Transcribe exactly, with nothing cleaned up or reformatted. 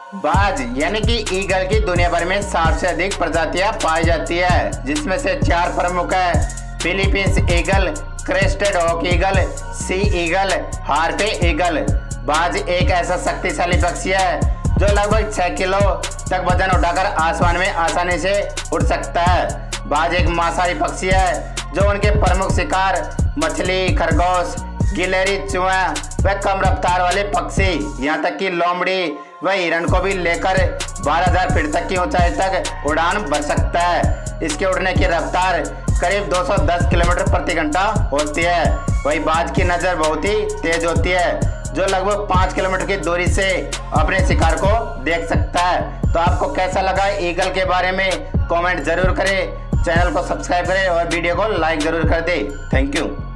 बाज यानी कि ईगल की दुनिया भर में साठ से अधिक प्रजातियां पाई जाती है, जिसमें से चार प्रमुख है। Philippines eagle, crested hawk eagle, sea eagle, harpy eagle. बाज एक ऐसा शक्तिशाली पक्षी है जो लगभग छह किलो तक वजन उठाकर आसमान में आसानी से उड़ सकता है। बाज एक मांसाहारी पक्षी है जो उनके प्रमुख शिकार मछली, खरगोश, गिलहरी, चूहा व कम रफ्तार वाले पक्षी, यहाँ तक कि लोमड़ी व हिरण को भी लेकर बारह हज़ार फीट तक की ऊंचाई तक उड़ान भर सकता है। इसके उड़ने की रफ्तार करीब दो सौ दस किलोमीटर प्रति घंटा होती है। वही बाज की नज़र बहुत ही तेज होती है, जो लगभग पाँच किलोमीटर की दूरी से अपने शिकार को देख सकता है। तो आपको कैसा लगा ईगल के बारे में कमेंट जरूर करें, चैनल को सब्सक्राइब करें और वीडियो को लाइक जरूर कर दें। Thank you.